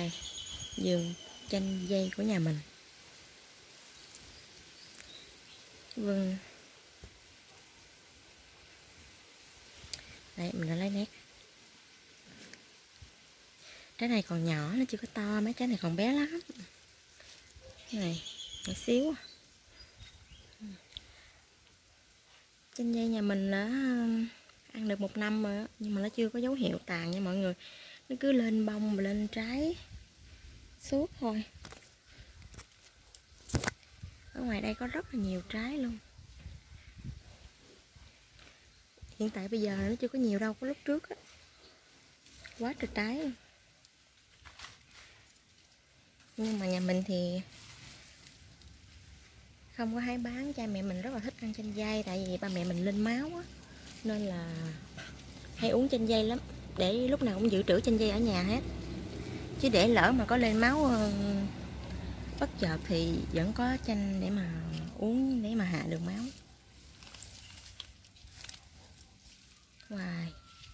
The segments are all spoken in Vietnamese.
Đây, vườn chanh dây của nhà mình. Vâng. Đây, mình đã lấy nét. Trái này còn nhỏ, nó chưa có to, mấy trái này còn bé lắm. Cái này, nhỏ xíu. Chanh dây nhà mình đã ăn được 1 năm rồi, nhưng mà nó chưa có dấu hiệu tàn nha mọi người. Nó cứ lên bông và lên trái suốt thôi. Ở ngoài đây có rất là nhiều trái luôn. Hiện tại bây giờ nó chưa có nhiều đâu, có lúc trước á quá trời trái luôn. Nhưng mà nhà mình thì không có hái bán, cha mẹ mình rất là thích ăn chanh dây. Tại vì ba mẹ mình lên máu á, nên là hay uống chanh dây lắm, để lúc nào cũng dự trữ chanh dây ở nhà hết. Chứ để lỡ mà có lên máu bất chợt thì vẫn có chanh để mà uống, để mà hạ được máu. Wow.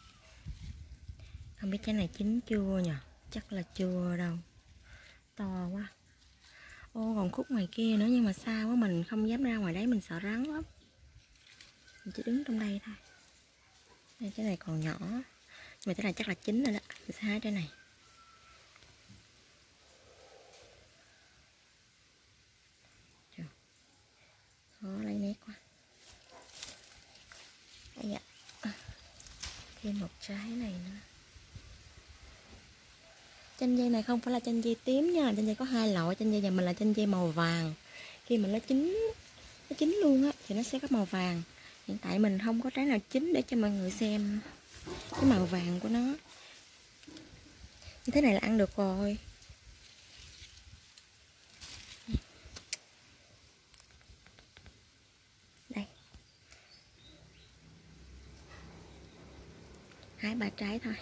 Không biết trái này chín chưa nhỉ? Chắc là chưa đâu, to quá. Ô, còn khúc ngoài kia nữa nhưng mà xa quá, mình không dám ra ngoài đấy, mình sợ rắn lắm. Mình chỉ đứng trong đây thôi. Đây, trái này còn nhỏ, mà trái này chắc là chín rồi đó. Mình sẽ hái trái này. Trời, khó lấy nét quá. Đây ạ. Thêm một trái này nữa. Chanh dây này không phải là chanh dây tím nha, chanh dây có 2 loại. Chanh dây nhà mình là chanh dây màu vàng. Khi mà nó chín luôn á thì nó sẽ có màu vàng. Hiện tại mình không có trái nào chín để cho mọi người xem cái màu vàng của nó. Như thế này là ăn được rồi. Đây, 2-3 trái thôi.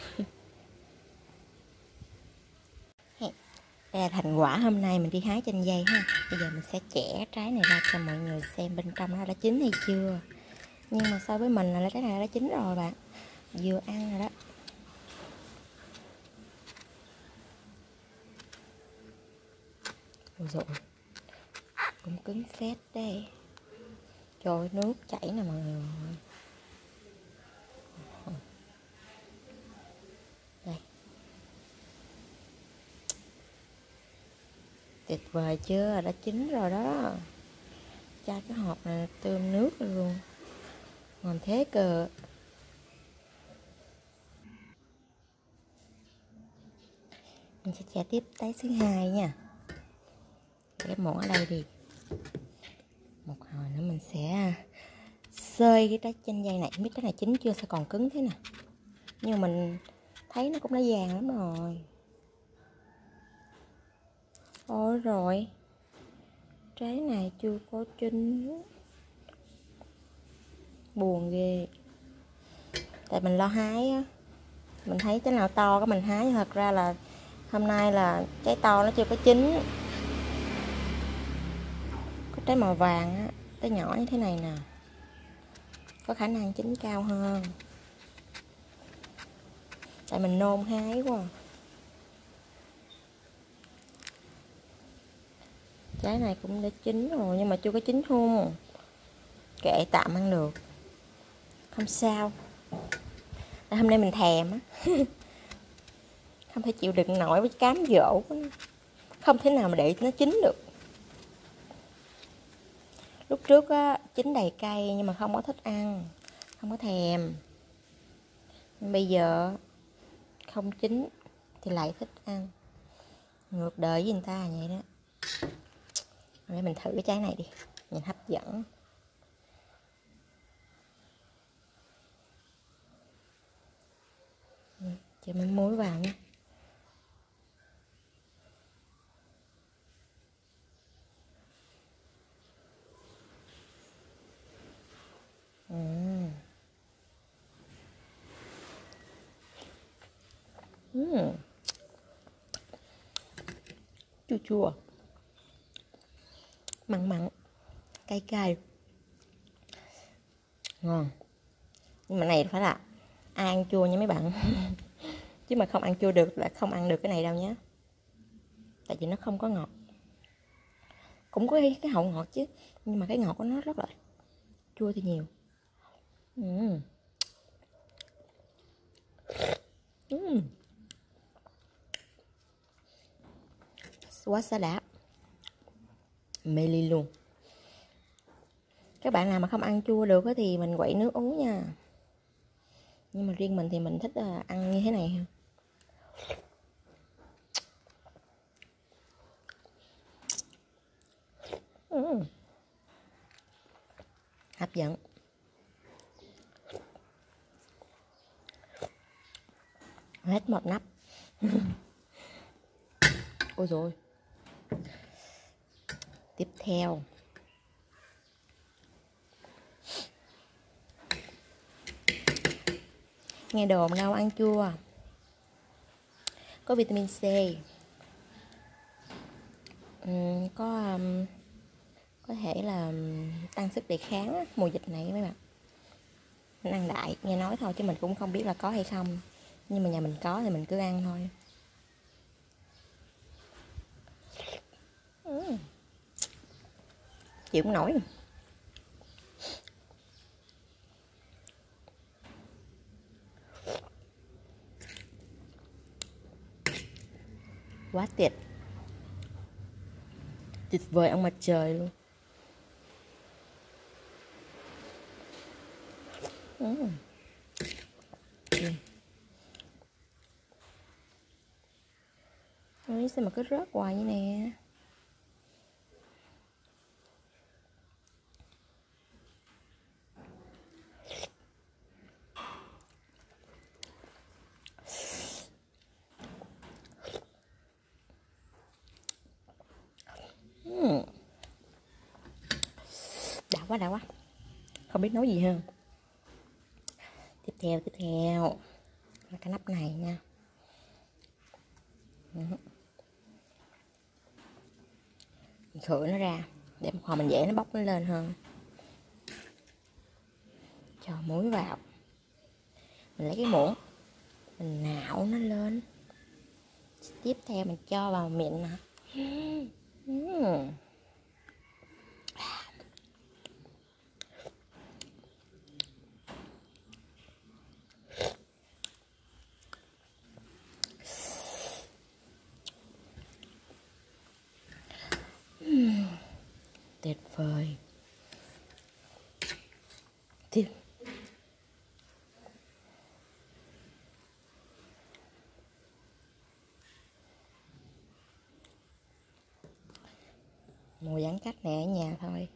Đây là thành quả hôm nay mình đi hái chanh dây ha. Bây giờ mình sẽ chẻ trái này ra cho mọi người xem bên trong nó đã chín hay chưa. Nhưng mà so với mình là trái này đã chín rồi bạn, vừa ăn rồi đó. Ôi dồi, cũng cứng phết đây. Trời ơi, nước chảy nè mọi người. Đây, tuyệt vời chưa, đã chín rồi đó. Cha cái hộp này tươm nước luôn, ngon thế cơ. Mình sẽ chẻ tiếp trái thứ 2 nha. Để muỗng ở đây đi. Một hồi nữa mình sẽ xơi cái trái chanh dây này. Không biết cái này chín chưa, sao còn cứng thế nè. Nhưng mà mình thấy nó cũng đã vàng lắm rồi. Ôi rồi, trái này chưa có chín, buồn ghê. Tại mình lo hái á, mình thấy trái nào to cái mình hái. Thật ra là hôm nay là trái to nó chưa có chín. Có trái màu vàng á, trái nhỏ như thế này nè, có khả năng chín cao hơn. Tại mình nôn hái quá. Trái này cũng đã chín rồi nhưng mà chưa có chín thun. Kệ, tạm ăn được, không sao. Tại hôm nay mình thèm á. Không thể chịu đựng nổi với cám dỗ, không thể nào mà để nó chín được. Lúc trước á, chín đầy cây nhưng mà không có thích ăn, không có thèm. Nhưng bây giờ không chín thì lại thích ăn. Ngược đời với người ta vậy đó. Để mình thử cái trái này đi, nhìn hấp dẫn. Cho miếng muối vào nha. Chua chua, mặn mặn, cay cay, ngon. Nhưng mà này phải là ai ăn chua nha mấy bạn. Chứ mà không ăn chua được là không ăn được cái này đâu nhé. tại vì nó không có ngọt. Cũng có cái hậu ngọt chứ, nhưng mà cái ngọt của nó rất là chua thì nhiều. Quá xá đã, mê ly luôn. Các bạn nào mà không ăn chua được thì mình quậy nước uống nha. Nhưng mà riêng mình thì mình thích ăn như thế này hơn. Hấp dẫn. Hết một nắp. Ôi rồi. Tiếp theo, nghe đồn đâu ăn chua có vitamin C, có thể là tăng sức đề kháng mùa dịch này mấy bạn. Mình ăn đại nghe nói thôi chứ mình cũng không biết là có hay không, nhưng mà nhà mình có thì mình cứ ăn thôi. Chịu không nổi. Quá tuyệt, tuyệt vời ông mặt trời luôn. Ôi, sao mà cứ rớt hoài như nè. Đã quá. Không biết nói gì hơn. Tiếp theo là cái nắp này nha. Mình khử nó ra để một hồi mình dễ nó bóc nó lên hơn. Cho muối vào. Mình lấy cái muỗng, mình nạo nó lên. Tiếp theo mình cho vào miệng nè. Tuyệt vời. Tiếp. Mùa giãn cách nè, ở nhà thôi.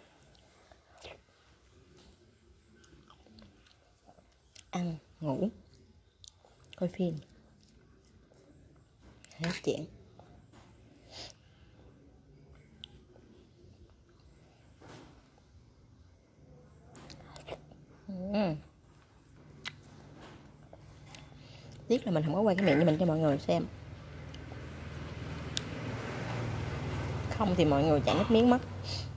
Ăn, ngủ, coi phim, nói chuyện. Tiếc là mình không có quay cái miệng của mình cho mọi người xem. Không thì mọi người chảy nước miếng mất.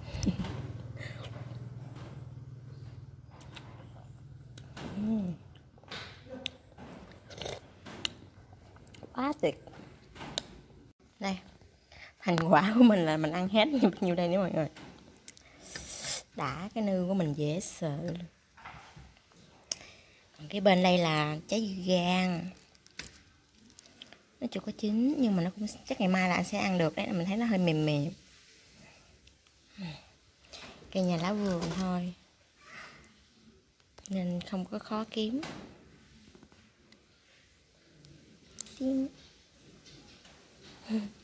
Quá tuyệt. Đây, thành quả của mình là mình ăn hết bao nhiêu đây nè mọi người. Đã cái nư của mình dễ sợ. Còn cái bên đây là trái dưa gan. Nó chưa có chín nhưng mà nó cũng chắc ngày mai là anh sẽ ăn được đấy, mình thấy nó hơi mềm mềm. Cây nhà lá vườn thôi nên không có khó kiếm. Chim.